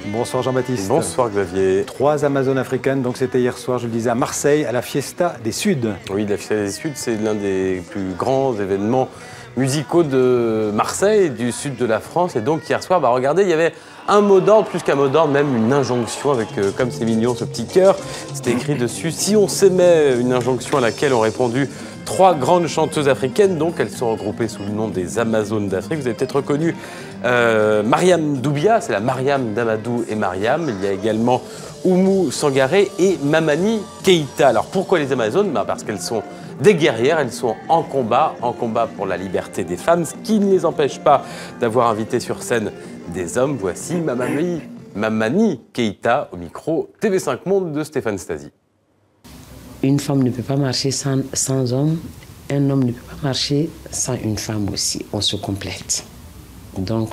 Bonsoir Jean-Baptiste. Bonsoir Xavier. 3 Amazones africaines, donc c'était hier soir, je le disais, à Marseille, à la Fiesta des Suds. Oui, la Fiesta des Suds, c'est l'un des plus grands événements musicaux de Marseille, du sud de la France. Et donc hier soir, regardez, il y avait un mot d'ordre, plus qu'un mot d'ordre, même une injonction avec, comme c'est mignon, ce petit cœur. C'était écrit dessus, si on s'aimait, une injonction à laquelle ont répondu 3 grandes chanteuses africaines. Donc elles sont regroupées sous le nom des Amazones d'Afrique. Vous avez peut-être reconnu Mariam Doubia, c'est la Mariam d'Amadou et Mariam. Il y a également Oumou Sangaré et Mamani Keïta. Alors pourquoi les Amazones? Parce qu'elles sont des guerrières, elles sont en combat pour la liberté des femmes, ce qui ne les empêche pas d'avoir invité sur scène des hommes. Voici Mamani Keïta au micro TV5 Monde de Stéphane Stasi. Une femme ne peut pas marcher sans homme, un homme ne peut pas marcher sans une femme aussi, on se complète. Donc,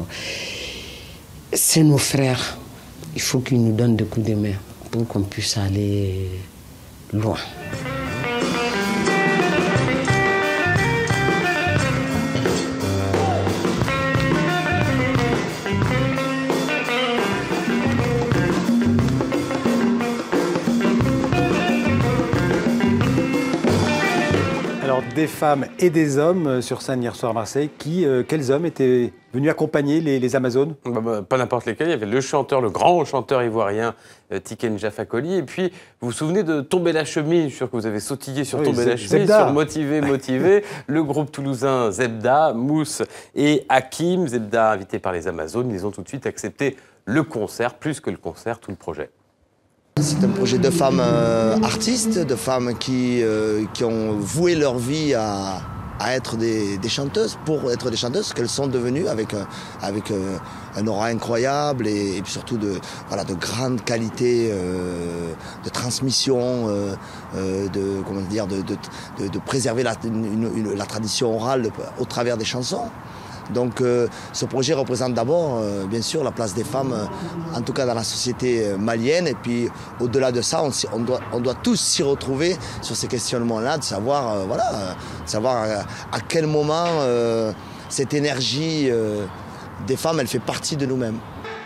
c'est nos frères, il faut qu'ils nous donnent des coups de main pour qu'on puisse aller loin. Alors, des femmes et des hommes sur scène hier soir à Marseille. Quels hommes étaient venus accompagner les Amazones? Pas n'importe lesquels. Il y avait le chanteur, le grand chanteur ivoirien Tiken Jah Fakoly. Et puis, vous vous souvenez de Tomber la chemise? Je suis sûr que vous avez sautillé sur Tomber la chemise, Zebda. sur Motivé. Le groupe toulousain Zebda, Mousse et Hakim. Zebda, invité par les Amazones, ils ont tout de suite accepté le concert, plus que le concert, tout le projet. C'est un projet de femmes artistes, de femmes qui ont voué leur vie à être des chanteuses, pour être des chanteuses, qu'elles sont devenues avec un aura incroyable et puis surtout de grande qualité de transmission, de préserver la tradition orale au travers des chansons. Donc ce projet représente d'abord, bien sûr, la place des femmes, en tout cas dans la société malienne. Et puis au-delà de ça, on doit tous s'y retrouver sur ces questionnements-là, de savoir, à quel moment cette énergie des femmes, elle fait partie de nous-mêmes.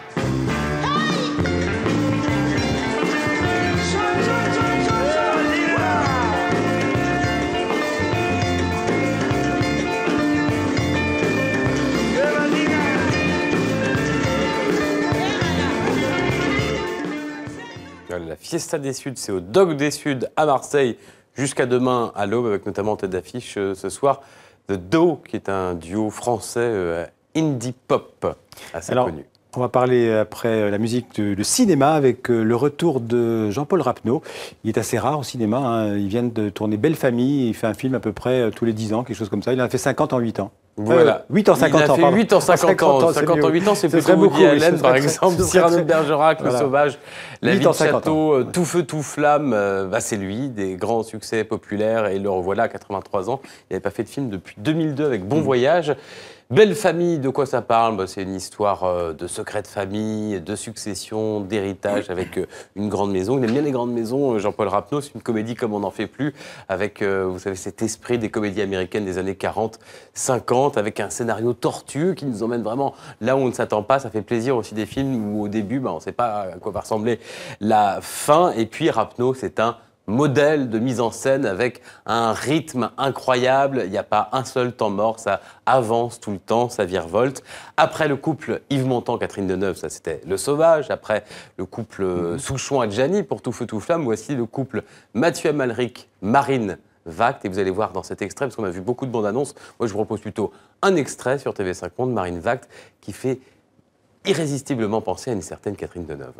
La Fiesta des Suds, c'est au Dock des Suds à Marseille jusqu'à demain à l'aube, avec notamment en tête d'affiche ce soir The Do, qui est un duo français indie pop assez connu. On va parler après la musique de cinéma avec le retour de Jean-Paul Rapneau. Il est assez rare au cinéma, hein. Il vient de tourner Belle Famille, il fait un film à peu près tous les 10 ans, quelque chose comme ça. Il en a fait 50 en 8 ans. Voilà. 8 en 50 ans, Il a fait 8 en 50 ans. 50 en 8 ans, c'est plutôt Woody Allen, par exemple. Cyrano de Bergerac, Le Sauvage, La vie de château, Tout feu, tout flamme. C'est lui, des grands succès populaires. Et le revoilà à 83 ans. Il n'avait pas fait de film depuis 2002 avec Bon Voyage. Belle Famille, de quoi ça parle? C'est une histoire de secret de famille, de succession, d'héritage avec une grande maison. Il aime bien les grandes maisons, Jean-Paul Rapneau. C'est une comédie comme on n'en fait plus, avec, vous savez, cet esprit des comédies américaines des années 40, 50, avec un scénario tortueux qui nous emmène vraiment là où on ne s'attend pas. Ça fait plaisir aussi des films où au début, on ne sait pas à quoi va ressembler la fin. Et puis Rapneau, c'est un modèle de mise en scène avec un rythme incroyable. Il n'y a pas un seul temps mort, ça avance tout le temps, ça virevolte. Après le couple Yves Montand-Catherine Deneuve, ça c'était Le Sauvage. Après le couple Souchon-Adjani pour Tout feu, tout flamme. Voici le couple Mathieu Amalric, Marine Vact. Et vous allez voir dans cet extrait, parce qu'on a vu beaucoup de bandes annonces, moi je vous propose plutôt un extrait sur TV5 Monde, Marine Vact, qui fait irrésistiblement penser à une certaine Catherine Deneuve.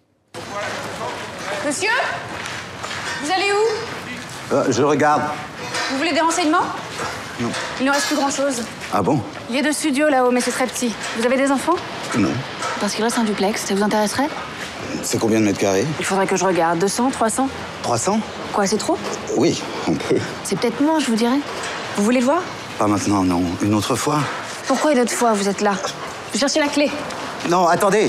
Monsieur ? Vous allez où? Je regarde. Vous voulez des renseignements? Non. Il ne reste plus grand-chose. Ah bon? Il y a 2 studios là-haut, mais c'est très petit. Vous avez des enfants? Non. Parce qu'il reste un duplex, ça vous intéresserait? C'est combien de mètres carrés? Il faudrait que je regarde. 200, 300? 300? Quoi, c'est trop? Oui, on peut. C'est peut-être moins, je vous dirais. Vous voulez le voir? Pas maintenant, non. Une autre fois. Pourquoi une autre fois, vous êtes là? Je cherchais la clé. Non, attendez.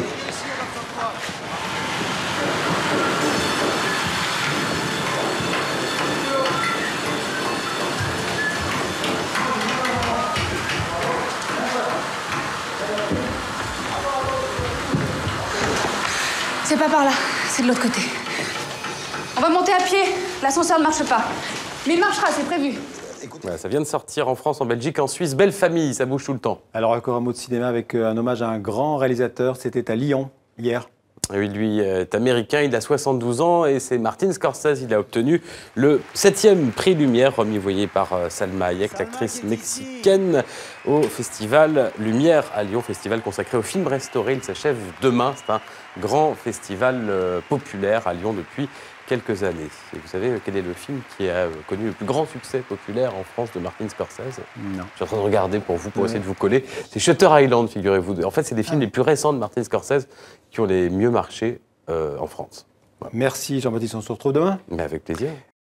C'est pas par là, c'est de l'autre côté. On va monter à pied, l'ascenseur ne marche pas. Mais il marchera, c'est prévu. Ouais, ça vient de sortir en France, en Belgique, en Suisse. Belle famille, ça bouge tout le temps. Alors encore un mot de cinéma avec un hommage à un grand réalisateur. C'était à Lyon, hier. Et oui, lui est américain, il a 72 ans et c'est Martin Scorsese. Il a obtenu le 7e prix Lumière, remis, vous voyez, par Salma Hayek, l'actrice mexicaine, au Festival Lumière à Lyon, festival consacré aux films restaurés. Il s'achève demain. C'est un grand festival populaire à Lyon depuis quelques années. Et vous savez quel est le film qui a connu le plus grand succès populaire en France de Martin Scorsese? Non. Je suis en train de regarder pour vous, pour essayer de vous coller. C'est Shutter Island, figurez-vous. En fait, c'est des films les plus récents de Martin Scorsese qui ont les mieux marché en France. Voilà. Merci Jean-Baptiste, on se retrouve demain. Mais avec plaisir.